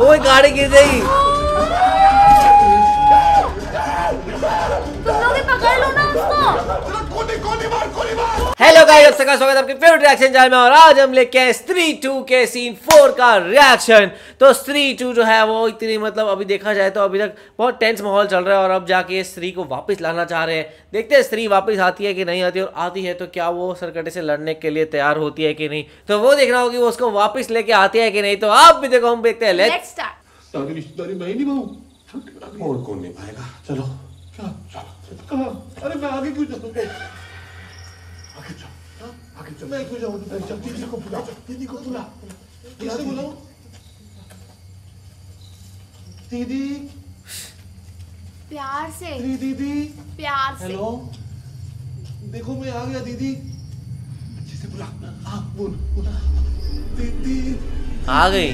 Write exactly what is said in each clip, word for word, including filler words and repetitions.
वो गाड़ी गिर गई। तुम लोग ही पकड़ लो ना उसको। हेलो गाइस, आप सबका स्वागत है आपके फेवरेट रिएक्शन चैनल में। और आज हम लेके आए स्त्री टू के सीन फोर का रिएक्शन। तो स्त्री टू जो है वो इतनी मतलब अभी देखा जाए तो अभी तक बहुत टेंस माहौल चल रहा है और अब जाके स्त्री को वापस लाना चाह रहे हैं। देखते हैं स्त्री वापस आती है कि नहीं आती, और आती है तो क्या वो सरकटे से लड़ने के लिए तैयार होती है कि नहीं, तो वो देखना होगी वो उसको वापस लेके आती है कि नहीं। तो आप भी देखो, हम देखते हैं। Let's start. सारी रिश्तेदारी मैं ही निभाऊं और कौन निभाएगा? चलो क्या चलो कहाँ? अरे मैं आगे क्यों जाऊँ? आगे चल आगे चल। मैं क्यों जाऊँ? दीदी को बुला, दीदी को बुला। किससे बुलाऊं? दीदी, प्यार से। दीदी प्यार से। हेलो, देखो मैं आ गया दीदी। अच्छे से बुला। हाँ बोल बुला। दीदी आ गई।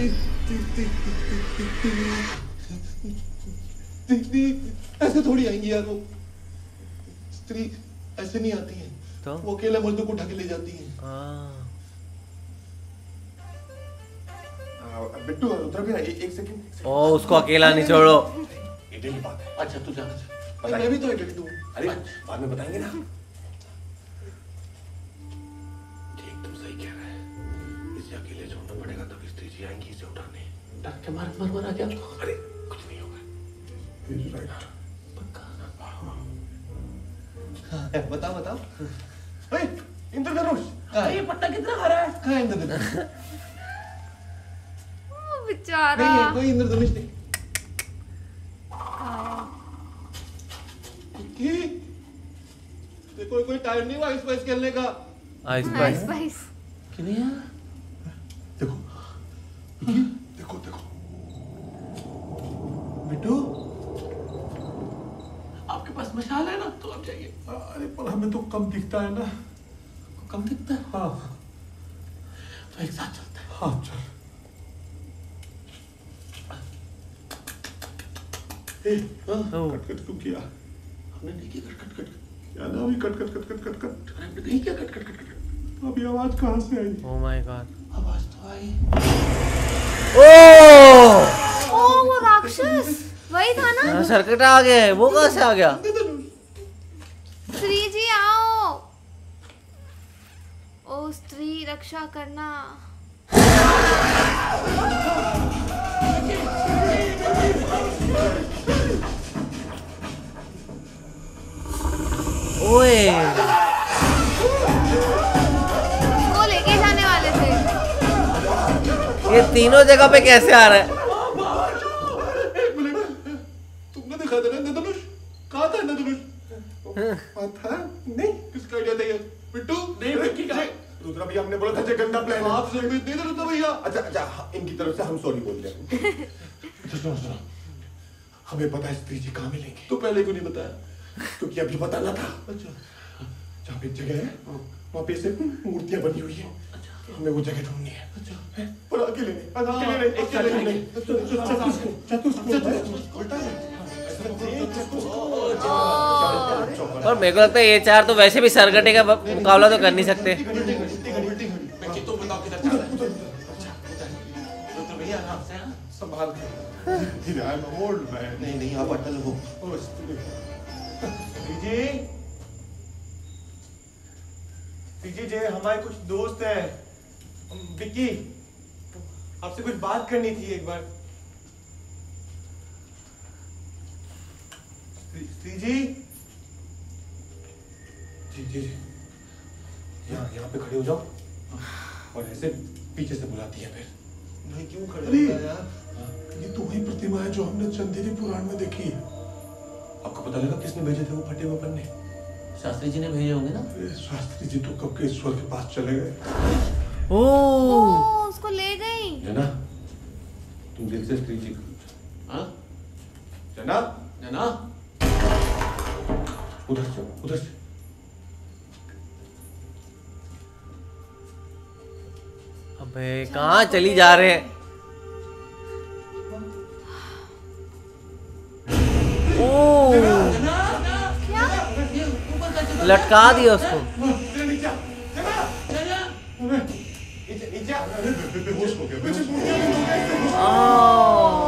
दीदी ऐसे थोड़ी आएंगी यार, वो स्त्री ऐसे नहीं आती है। तो वो अकेले मर्दों को उठा के ले जाती है। बिट्टू रुद्र भी एक, एक सेकंड। ओ उसको अकेला नहीं छोड़ो। इटली बात है। अच्छा तू जा। मैं भी तो इटली दूँ। अरे बाद में बताएंगे ना। ठीक तुम सही कह रहे हैं, इसे अकेले छोड़ना पड़ेगा, तब स्त्री जी आएंगी इसे उठाने। डर के मार मार मारा क्या? अरे कुछ नहीं होगा। पक्का? हाँ बताओ बताओ। इंद्रधनुष ये पट्टा कितना हरा है? कहाँ इंद्रधनुष? बेचारा नहीं है कोई इंद्रधनुष नहीं। देखो कोई टाइम नहीं हुआ आइस पाइस खेलने का। आइस आइस पाइस क्यों नहीं है? देखो देखो देखो बिट्टू, आपके पास मशाल है ना, तो आप जाइए। अरे पर हमें तो कम दिखता है ना। कम दिखता है? हाँ तो एक साथ चलते हैं। हाँ चल। ए, हाँ, कट कट क्यों किया? हमने नहीं किया कट कट कट क्या ना, अभी cut cut cut cut cut cut हमने नहीं किया कट कट कट कट। अभी आवाज कहाँ से आई? ओह माय गॉड, आवाज तो आई। ओह ओ वो राक्षस वही था ना। सरकटा आ गया है, वो कहाँ से आ गया? स्त्री जी आओ। ओ स्त्री रक्षा करना। ओए वो लेके जाने वाले थे। ये तीनों जगह पे कैसे आ रहा है? तुमने दिखा था ना इंद्रधनुष? कहाँ था इंद्रधनुष? था नहीं, किसका आइडिया था ये? बिट्टू नहीं, विक्की का। रुद्रा भैया हमने बोला था जे गंदा प्लान है। आप सही नहीं थे रुद्रा भैया। अच्छा अच्छा इनकी तरफ से हम सॉरी बोल रहे हैं। सुनो सुनो, हमें पता है स्त्री जी कहाँ मिलेंगे। तो पहले क्यों नहीं बताया? क्योंकि अभी बताना था। अच्छा जहाँ पे जगह है वहाँ पे से मूर्तियाँ बनी हुई है, हमें वो जगह ढूंढनी है। अच्छा पर अकेले नहीं, अकेले नहीं, अकेले नहीं। और मेरे को लगता है ये चार तो वैसे भी सरकटे का मुकाबला तो कर नहीं सकते। संभाल नहीं नहीं आप अटल हो। जी जी हमारे कुछ दोस्त हैं, विक्की आपसे कुछ बात करनी थी एक बार। जी जी जी जी यहाँ यहाँ पे खड़े हो जाओ और ऐसे पीछे से बुलाती है। फिर नहीं क्यों खड़े हो यार? ये तो वही प्रतिमा है जो हमने चंदेरी पुराण में देखी है। आपको पता लगा किसने भेजे थे वो फटे हुए पन्ने? शास्त्री जी ने भेजे होंगे ना। शास्त्री जी तो कब के ईश्वर के पास चले गए। ओह उसको ले गई। जना तुम दिल से स्त्री जी हाँ जना जना उधर से उधर से। अबे कहाँ चली जा रहे हैं? ओह लटका दिया उसको। नीचे नीचे बेहोश हो गया। Oh.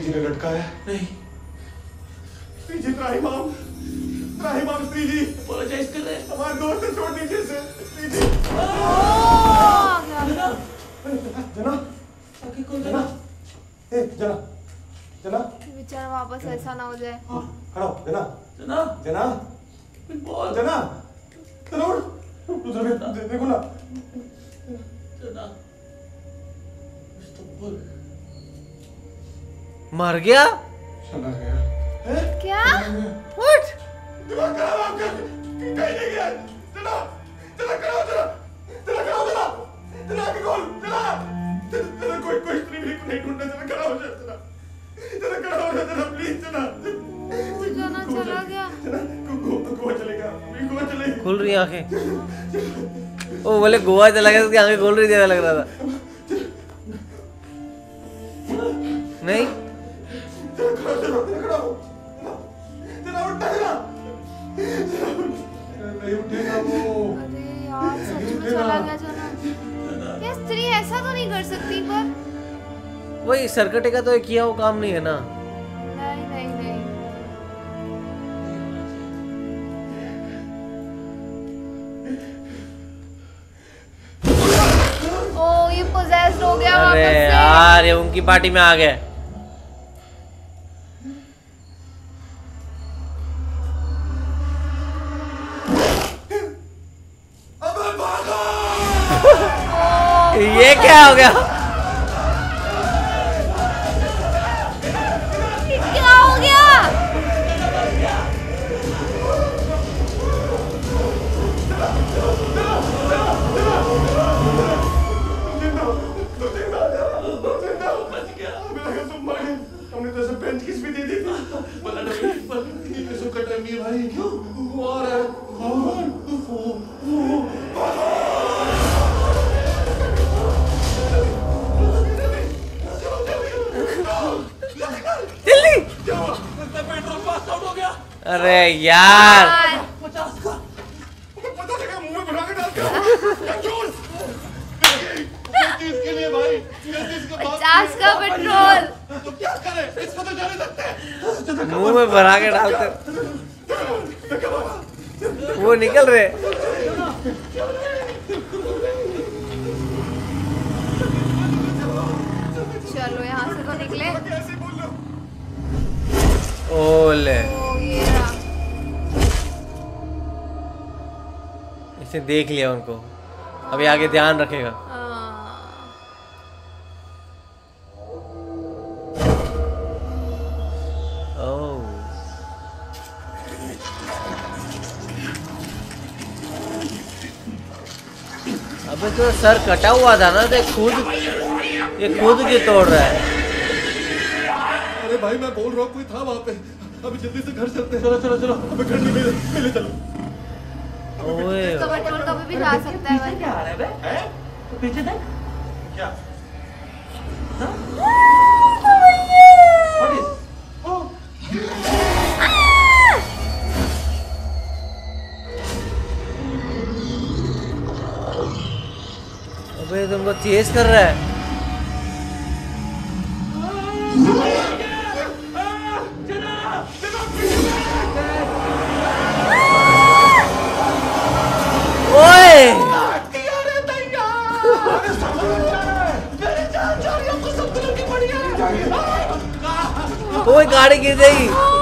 किसी ने लटका है? नहीं। स्त्री जी, त्राहिमाम, त्राहिमाम स्त्री जी, Apologize कर रहे हैं। हमारे दोस्त ने छोड़ दीजिए इसे, स्त्री जी। ओ, क्या जना, जना, आके कौन जना, ए, जना, जना, बेचारा वापस ऐसा ना हो जाए। हाँ, खड़ा हो, जना, जना, जना, बॉल, जना, जना उठ, दूसरा भी दे- देखो ना। जना, मिस्टर बॉल, मर गया? चला गया। हैं? क्या? What? दिमाग खराब आपका, कहीं नहीं गया। जना, जना खड़ा हो, जना, जना खड़ा हो, जना, जना आगे खोल, जना, जना, जना कोई कोई स्त्री भी नहीं ढूंढना, जना खड़ा हो जा, जना, जना खड़ा हो जा, जना प्लीज, जना, ओ, जना चला गया। जना, गो- गो- गोवा चलेगा, अभी गोवा चलेगा। खुल रही आंखें। ओ बोले गोवा चला गया, उसकी आंखें खोल रही थी, ऐसा लग रहा था। नहीं जना खड़ा हो, जना, जना खड़ा हो, जना उठना, जना, जना नहीं उठेगा वो। अरे यार सच में चला गया जना। ये स्त्री ऐसा तो नहीं कर सकती पर। वही सरकटे का तो ये किया वो काम नहीं है ना। नहीं नहीं नहीं। ओ ये पोजेस्ड हो गया वापस अरे से। यार ये उनकी पार्टी में आ गए। अबे भागो! ये क्या हो गया? ये क्या हो गया? जिंदा, तो जिंदा, जिंदा, बच गया। हमें लगा तुम मर गए। हमने तो ऐसे पेंच किस भी दे दी थी। बोला नहीं, बोला ये कैसे कट रहा है मीर भाई? क्यों? वो आ रहा है। कौन? वो, वो, जल्दी। पेट्रोल पास आउट हो गया। अरे यार यार, पचास का। पता लगा मुंह में भरा के डाल दिया। कंजूस! किस चीज के लिए भाई? किस चीज के बाप पचास के का लिए? पेट्रोल। तो क्या करें? इसको तो जाने सकते हैं। मुंह में भरा के डालते वो निकल रहे। चलो यहाँ से तो निकले। कैसे बोल लो? ओले ओ ये रहा। इसने देख लिया उनको, अभी आगे ध्यान रखेगा। हाँ। ओह अबे तो सर कटा हुआ था ना, तो खुद ये खुद की तोड़ रहा है। अरे भाई मैं बोल रहा हूँ कोई था वहाँ पे। अभी जल्दी से घर चलते हैं। चलो चलो चलो। अबे घर नहीं मिले, मिले चलो। ओए तो पेट्रोल कभी भी जा सकता है भाई। क्या आ रहा है बे? हैं? तो पीछे देख। क्या? What is? अबे तुमको चेस कर रहा है। ओए ओए गाड़ी गिर गई।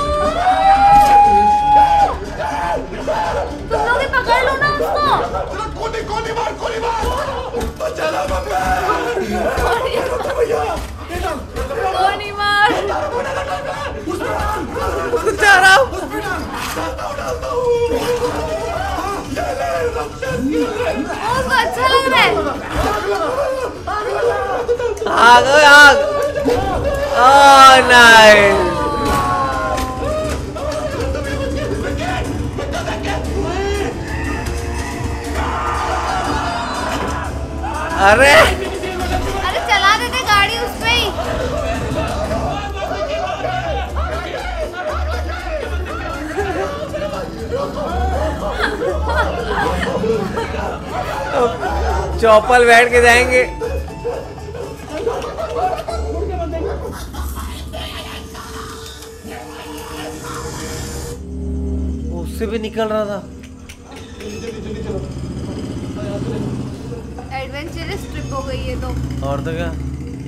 तुम लोग ही पकड़ लो ना उसको। गोली गोली मार गोली मार। तो चला मम्मी। गोली मार। उसको चाह रहा हूँ। उसको अच्छा लग रहा है। आग ओए आग। Oh nice. अरे अरे चला देते गाड़ी उस पे ही। चौपल बैठ के जाएंगे। उससे भी निकल रहा था। एडवेंचरस ट्रिप हो गई है तो। और तो क्या।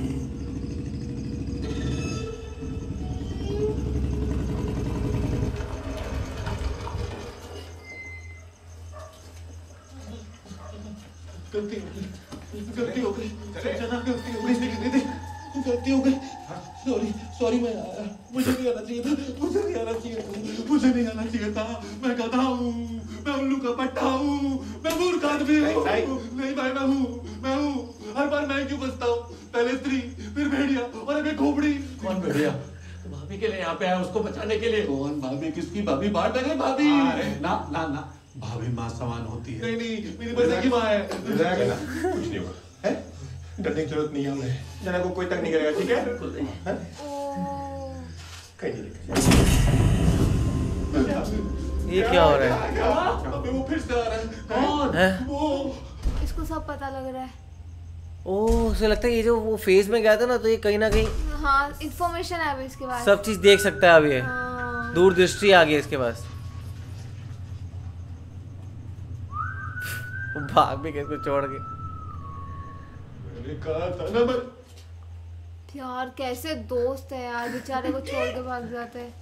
गलती गलती हो गई गलती हो गई गलती हो गई सॉरी सॉरी मैं मुझे नहीं आना चाहिए था मुझे नहीं आना चाहिए था मुझे नहीं आना चाहिए था मैं गधा हूँ मैं उल्लू का पट्टा हूँ मैं मूर्ख आदमी हूँ नहीं भाई मैं हूँ मैं हूँ हर बार मैं क्यों बचता हूँ पहले स्त्री फिर भेड़िया और अभी खोपड़ी। कौन भेड़िया? भाभी के लिए यहाँ पे आया उसको बचाने के लिए। कौन भाभी? किसकी भाभी? बाढ़ लगे भाभी? ना ना ना भाभी माँ समान होती है। नहीं नहीं मेरी बस की माँ है। कुछ नहीं होगा है? डरने की जरूरत नहीं है हमें। जना को कोई तक नहीं करेगा ठीक है? कहीं नहीं ये क्या हो रहा है? अबे वो फिर से आ रहा है। कौन? है? वो इसको सब पता लग रहा है। ओह उसे लगता है ये जो वो फेज में गया था ना तो ये कहीं ना कहीं हाँ इन्फॉर्मेशन है अभी इसके पास। सब चीज देख सकता है अब ये। हाँ। दूरदृष्टि आ गई इसके पास। भाग भी किसको छोड़ के। मैंने कहा था ना मैं यार कैसे दोस्त है यार, बेचारे को छोड़ के भाग जाते हैं।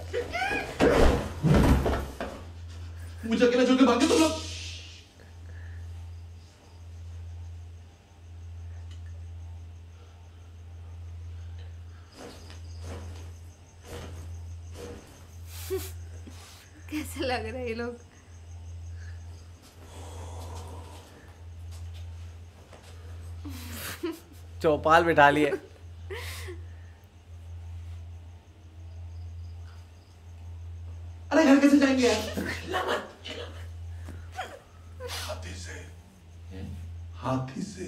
मुझे अकेला छोड़ के भागे तुम लोग। कैसे लग रहे हैं ये लोग? चौपाल बिठा लिए। अरे घर कैसे जाएंगे यार? हाथी से हाथी से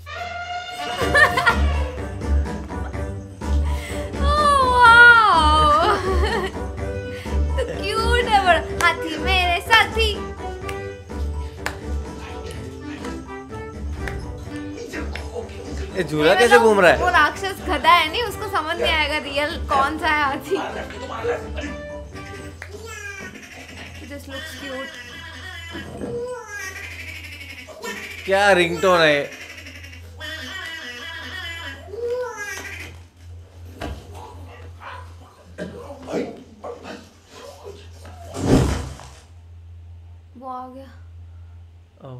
तो क्यूट है बड़ा हाथी मेरे साथी। ये झूला कैसे घूम रहा वो है? राक्षस गधा है नहीं, उसको समझ नहीं आएगा रियल कौन सा है हाथी। Just looks cute. क्या रिंगटोन है ये? वो आ गया। ओह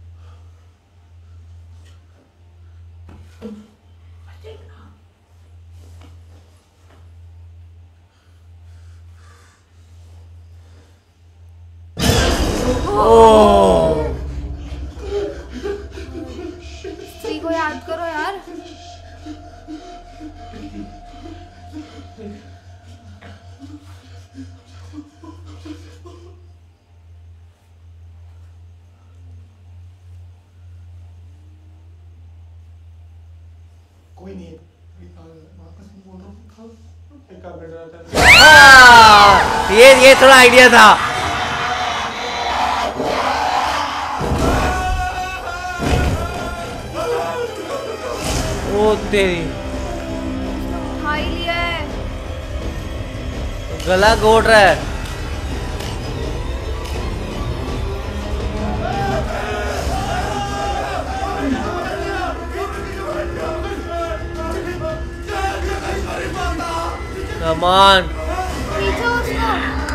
स्त्री को याद करो यार। कोई नहीं है। वापस बोल रहा हूँ खाओ। एक आप बैठ रहा था। हाँ, ये ये थोड़ा आइडिया था। ओ तेरी उठा ही लिया है। गला घोट रहा है। कमान पीछे उसको।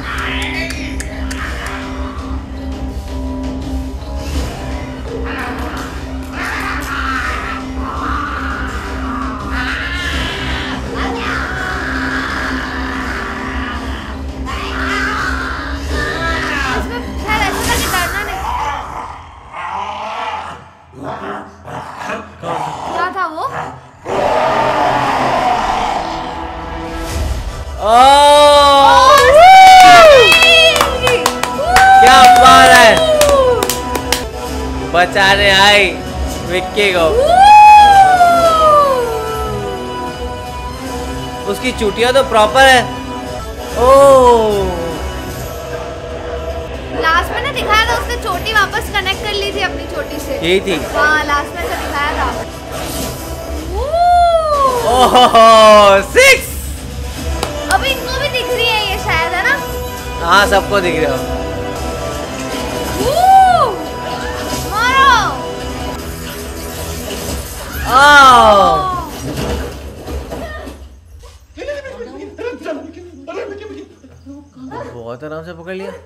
इसमें शायद ऐसा था कि डरना नहीं। क्या था वो? ओह क्या बात है। बचाने आई विक्की को। उसकी चुटिया तो प्रॉपर है। ओह लास्ट में ना दिखाया था उसने चोटी वापस कनेक्ट कर ली थी अपनी चोटी से। यही थी। हाँ लास्ट में ऐसा दिखाया था। Oh six. अभी इनको भी दिख रही है ये शायद, है ना? हाँ सबको दिख रहा हो। मारो। आओ बहुत आराम से पकड़ लिया।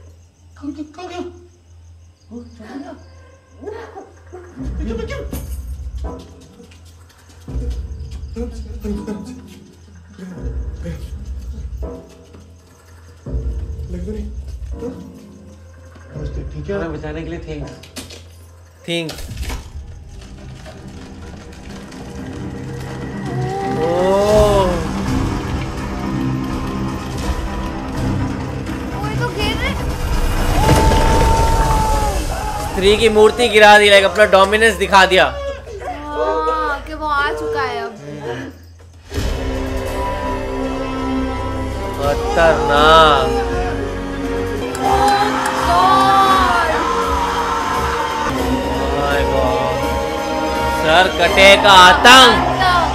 ठीक है बचाने के लिए थैंक्स। थिंक ओह कोई तो गिर रहे। स्त्री की मूर्ति गिरा दी, लाइक अपना डोमिनेंस दिखा दिया। हाँ, कि वो आ चुका है अब। खतरनाक। My God. सर कटे का आतंक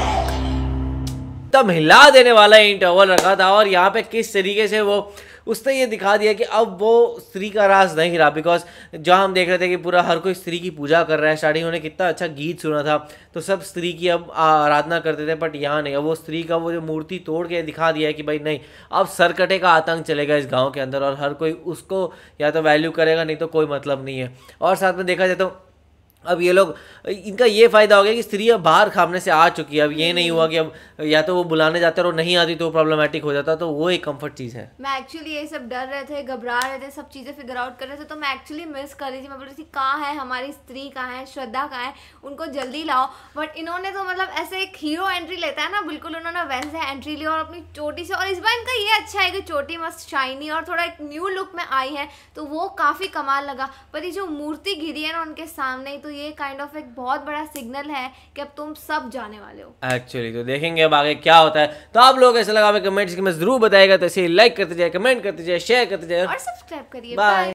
तब हिला देने वाला इंटरवल रखा था, और यहाँ पे किस तरीके से वो उसने ये दिखा दिया कि अब वो स्त्री का राज नहीं रहा। बिकॉज जहाँ हम देख रहे थे कि पूरा हर कोई स्त्री की पूजा कर रहा है, स्टार्टिंग उन्होंने कितना अच्छा गीत सुना था, तो सब स्त्री की अब आराधना करते थे, बट यहाँ नहीं। अब वो स्त्री का वो जो मूर्ति तोड़ के दिखा दिया है कि भाई नहीं, अब सरकटे का आतंक चलेगा इस गांव के अंदर, और हर कोई उसको या तो वैल्यू करेगा, नहीं तो कोई मतलब नहीं है। और साथ में देखा जाए तो अब ये लोग, इनका ये फ़ायदा हो गया कि स्त्री अब बाहर खामने से आ चुकी है। अब ये नहीं हुआ कि अब या तो वो बुलाने जाते और नहीं आती तो प्रॉब्लमेटिक हो जाता, तो वो एक कंफर्ट चीज़ है। मैं एक्चुअली ये सब डर रहे थे, घबरा रहे थे, सब चीज़ें फिगर आउट कर रहे थे, तो मैं एक्चुअली मिस कर रही थी। मैं बोल रही थी कहाँ है हमारी स्त्री, कहाँ है श्रद्धा, कहाँ है, उनको जल्दी लाओ। बट इन्होंने तो मतलब ऐसे एक हीरो एंट्री लेता है ना, बिल्कुल उन्होंने वैसे एंट्री ली, और अपनी चोटी से। और इस बार इनका ये अच्छा है कि चोटी मस्त शाइनी और थोड़ा एक न्यू लुक में आई है, तो वो काफ़ी कमाल लगा। पर ये जो मूर्ति गिरी है ना उनके सामने, तो ये काइंड ऑफ एक बहुत बड़ा सिग्नल है कि अब तुम सब जाने वाले हो एक्चुअली। तो देखेंगे अब आगे क्या होता है। तो आप लोग ऐसा लगा हमें कमेंट्स में जरूर बताएगा, तो इसे लाइक करते जाए, कमेंट करते जाए, शेयर करते जाए और सब्सक्राइब करिए। बाय।